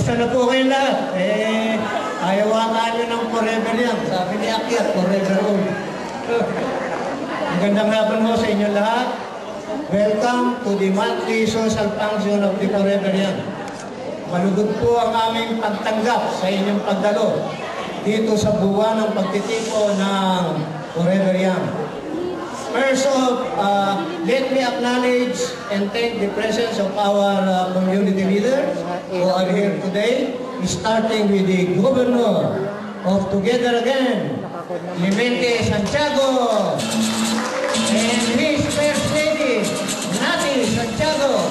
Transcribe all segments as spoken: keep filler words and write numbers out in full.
Kumusta na po kayo lahat? Eh, ayawakan nyo ng forever yan. Sabi ni Akyat, forever old. Magandang hapon mo sa inyo lahat. Welcome to the monthly social function of the Forever Young. Malugod po ang aming pagtanggap sa inyong pagdalo dito sa buwan ng pagtitipo ng Forever Young. First off, uh, let me acknowledge and thank the presence of our uh, community leaders who are here today, starting with the Governor of Together Again, Clemente Santiago, and his First Lady, Nati Santiago.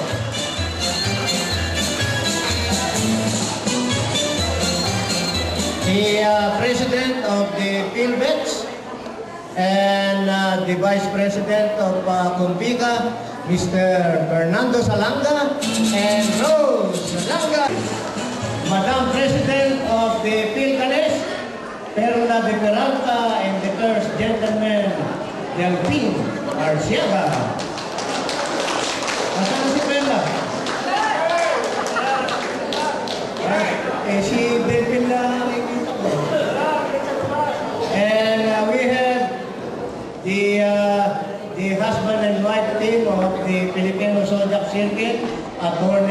The uh, President of the PhilVets, and uh, the Vice President of uh, Kumpiga, Mister Fernando Salanga, and Rose Salanga. Madam President of the PhilCanes, Perla de Peralta, and the First Gentleman, Delphine Arciaga. Nasaan si Perla? Eh, si Delphine lang nakikita ko. And uh, we have the uh, the husband and wife team of the Filipino Zodiac Circuit, Atty.